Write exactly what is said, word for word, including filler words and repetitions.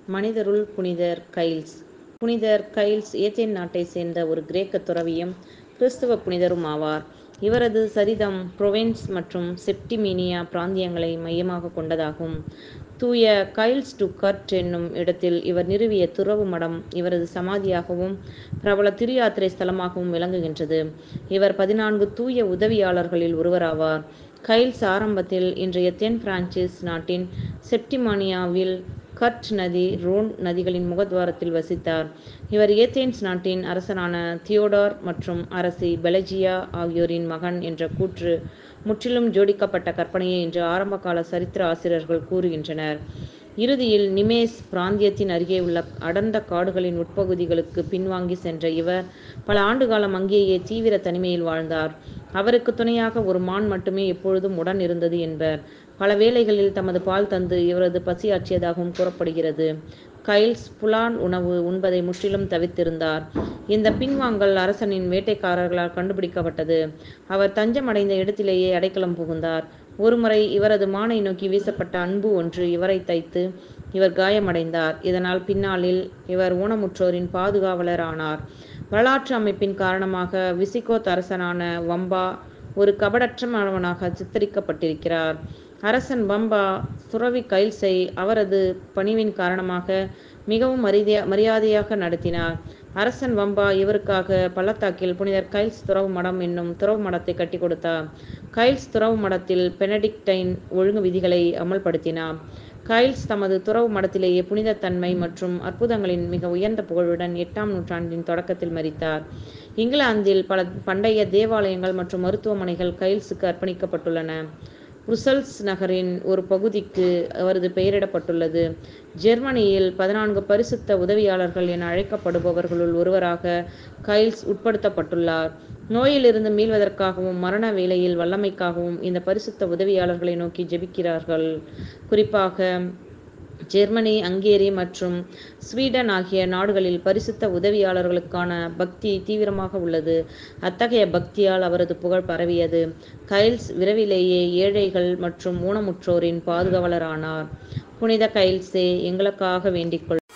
மனிதருள் புனிதர் கைல்ஸ். புனிதர் Giles Eden நாட்டைச் சேர்ந்த ஒரு கிரேக்க துறவியும் கிறிஸ்தவ புனிதரும் ஆவார். இவரது சரிதம் புரோவென்ஸ் மற்றும் செப்டிமீனியா பிராந்தியங்களை மையமாகக் கொண்டதாகும். தூய கைல்ஸ் டு கர்ட் என்னும் இடத்தில் இவர் நிறுவிய துறவு மடம் இவரது சமாதியாகவும் பிரபல திருயாத்திரை ஸ்தலமாகவும் விளங்குகின்றது. இவர் பதினான்கு தூய உதவியாளர்களில் ஒருவராவார். கைல்ஸ் ஆரம்பத்தில் இன்றைய தென் பிரான்சிஸ் நாட்டின் செப்டிமானியாவில் கர்ட் நதி ரோன் நதிகளின் முகத்வாரத்தில் வசித்தார். இவர் ஏதேன்ஸ் நாட்டின் அரசனான தியோடார் மற்றும் அரசி பெலஜியா ஆகியோரின் மகன் என்ற கூற்று முற்றிலும் ஜோடிக்கப்பட்ட கற்பனையே என்று ஆரம்பகால சரித்திர ஆசிரியர்கள் கூறுகின்றனர். இறுதியில் நிமேஸ் பிராந்தியத்தின் அருகே உள்ள அடர்ந்த காடுகளின் உட்பகுதிகளுக்கு பின்வாங்கி சென்ற இவர் பல ஆண்டுகாலம் அங்கேயே தீவிர தனிமையில் வாழ்ந்தார். அவருக்கு துணையாக ஒரு மான் மட்டுமே எப்பொழுதும் உடன் இருந்தது என்பர். பல வேளைகளில் தமது பால் தந்து இவரது பசியாற்றியதாகவும் கூறப்படுகிறது. கைல்ஸ் புலால் உணவு உண்பதை முற்றிலும் தவிர்த்திருந்தார். இந்த பின்வாங்கல் அரசனின் வேட்டைக்காரர்களால் கண்டுபிடிக்கப்பட்டது. அவர் தஞ்சமடைந்த இடத்திலேயே அடைக்கலம் புகுந்தார். ஒருமுறை இவரது மானை நோக்கி வீசப்பட்ட அன்பு ஒன்று இவரை தைத்து இவர் காயமடைந்தார். இதனால் பின்னாளில் இவர் ஊனமுற்றோரின் பாதுகாவலர் ஆனார். வரலாற்று அமைப்பின் காரணமாக விசிகோத் அரசனான வம்பா ஒரு கபடற்றவனாக சித்தரிக்கப்பட்டிருக்கிறார். அரசன் வம்பா துறவி கைல்ஸை அவரது பணிவின் காரணமாக மிகவும் மரியா மரியாதையாக நடத்தினார். அரசன் வம்பா இவருக்காக பள்ளத்தாக்கில் புனிதர் கைல்ஸ் துறவு மடம் என்னும் துறவு மடத்தை கட்டி கொடுத்தார். கைல்ஸ் துறவு மடத்தில் பெனடிக்டைன் ஒழுங்கு விதிகளை அமல்படுத்தினார். கைல்ஸ் தமது துறவு மடத்திலேயே புனித தன்மை மற்றும் அற்புதங்களின் மிக உயர்ந்த புகழுடன் எட்டாம் நூற்றாண்டின் தொடக்கத்தில் மரித்தார். இங்கிலாந்தில் பல பண்டைய தேவாலயங்கள் மற்றும் மருத்துவமனைகள் கைல்ஸுக்கு அர்ப்பணிக்கப்பட்டுள்ளன. புருசல்ஸ் நகரின் ஒரு பகுதிக்கு அவரது பெயரிடப்பட்டுள்ளது. ஜெர்மனியில் பதினான்கு பரிசுத்த உதவியாளர்கள் என அழைக்கப்படுபவர்களுள் ஒருவராக கைல்ஸ் உட்படுத்தப்பட்டுள்ளார். நோயிலிருந்து மீள்வதற்காகவும் மரண வேளையில் வல்லமைக்காகவும் இந்த பரிசுத்த உதவியாளர்களை நோக்கி ஜெபிக்கிறார்கள். குறிப்பாக ஜெர்மனி, ஹங்கேரி மற்றும் ஸ்வீடன் ஆகிய நாடுகளில் பரிசுத்த உதவியாளர்களுக்கான பக்தி தீவிரமாக உள்ளது. அத்தகைய பக்தியால் அவரது புகழ் பரவியது. கைல்ஸ் விரைவிலேயே ஏழைகள் மற்றும் ஊனமுற்றோரின் பாதுகாவலரானார். புனித கைல்ஸே, எங்களுக்காக வேண்டிக் கொள்ளும்.